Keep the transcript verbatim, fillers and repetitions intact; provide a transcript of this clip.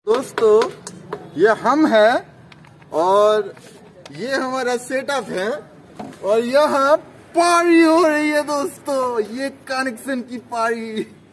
दोस्तों ये हम हैं और ये हमारा सेटअप है और यहाँ पारी हो रही है दोस्तों, ये कनेक्शन की पारी।